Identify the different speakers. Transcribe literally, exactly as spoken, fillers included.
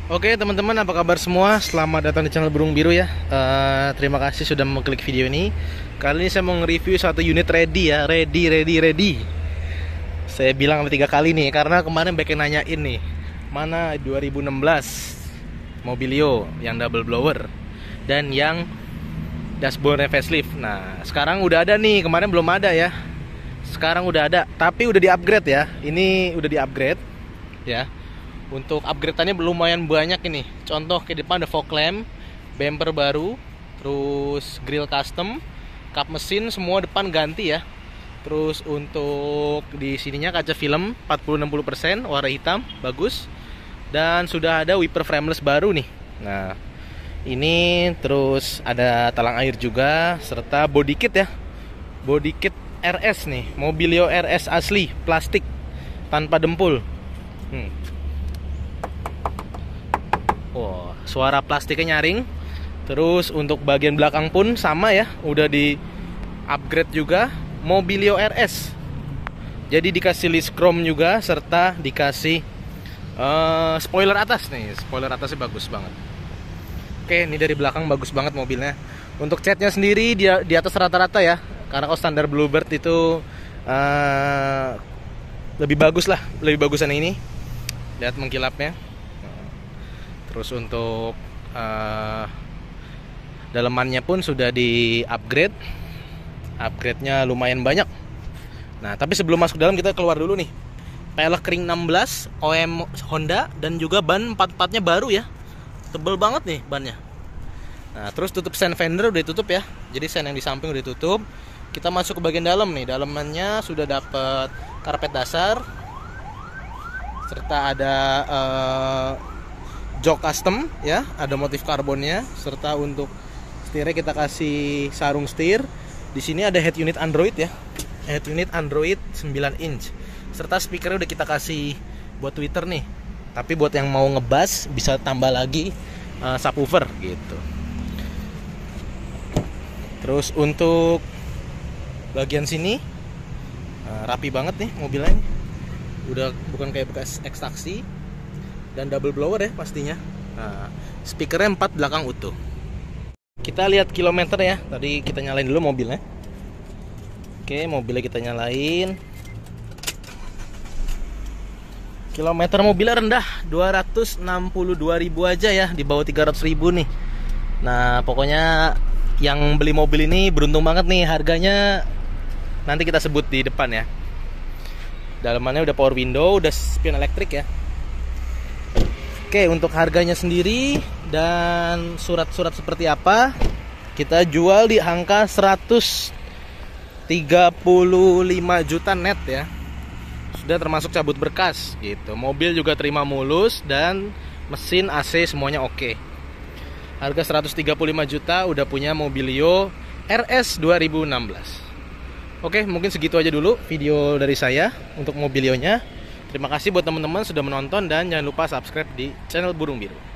Speaker 1: Oke teman-teman, apa kabar semua? Selamat datang di channel Burung Biru ya. Eh, Terima kasih sudah mengklik video ini. Kali ini saya mau nge-review satu unit ready ya. Ready, ready, ready. Saya bilang tiga kali nih, karena kemarin banyak yang nanyain nih, mana dua ribu enam belas Mobilio yang double blower dan yang dashboardnya facelift. Nah sekarang udah ada nih, kemarin belum ada ya. Sekarang udah ada, tapi udah di-upgrade ya. Ini udah di-upgrade ya. Untuk upgrade-annya lumayan banyak ini. Contoh ke depan ada fog lamp, bumper baru, terus grill custom, kap mesin semua depan ganti ya. Terus untuk di sininya kaca film empat puluh sampai enam puluh persen warna hitam, bagus. Dan sudah ada wiper frameless baru nih. Nah, ini terus ada talang air juga serta body kit ya. Body kit R S nih, Mobilio R S asli, plastik tanpa dempul. Hmm. Wow, suara plastiknya nyaring. Terus untuk bagian belakang pun sama ya, udah di upgrade juga, Mobilio R S. Jadi dikasih list chrome juga serta dikasih uh, spoiler atas nih. Spoiler atasnya bagus banget. Oke, ini dari belakang bagus banget mobilnya. Untuk catnya sendiri dia di atas rata-rata ya, karena kalau standar Bluebird itu uh, lebih bagus lah, lebih bagusan ini. Lihat mengkilapnya. Terus untuk uh, dalemannya pun sudah di upgrade. Upgrade-nya lumayan banyak. Nah tapi sebelum masuk dalam kita keluar dulu nih. Pelek ring enam belas O M Honda dan juga ban empat empatnya baru ya. Tebel banget nih bannya. Nah terus tutup sen fender udah ditutup ya. Jadi sen yang di samping udah ditutup. Kita masuk ke bagian dalam nih. Dalemannya sudah dapat karpet dasar serta ada uh, jok custom ya, ada motif karbonnya, serta untuk setirnya kita kasih sarung setir. Di sini ada head unit Android ya, head unit Android sembilan inch, serta speakernya udah kita kasih buat tweeter nih. Tapi buat yang mau ngebass bisa tambah lagi uh, subwoofer gitu. Terus untuk bagian sini uh, rapi banget nih mobilnya nih. Udah bukan kayak bekas ekstraksi. Dan double blower ya pastinya. Nah, speakernya empat belakang utuh. Kita lihat kilometer ya. Tadi kita nyalain dulu mobilnya. Oke, mobilnya kita nyalain. Kilometer mobilnya rendah, dua ratus enam puluh dua ribu aja ya, di bawah tiga ratus ribu nih. Nah, pokoknya yang beli mobil ini beruntung banget nih, harganya nanti kita sebut di depan ya. Dalamannya udah power window, udah spion elektrik ya. Oke, untuk harganya sendiri dan surat-surat seperti apa, kita jual di angka seratus tiga puluh lima juta net ya. Sudah termasuk cabut berkas gitu. Mobil juga terima mulus dan mesin A C semuanya oke. Harga seratus tiga puluh lima juta udah punya Mobilio R S dua ribu enam belas. Oke, mungkin segitu aja dulu video dari saya untuk Mobilionya. Terima kasih buat teman-teman sudah menonton dan jangan lupa subscribe di channel Burung Biru.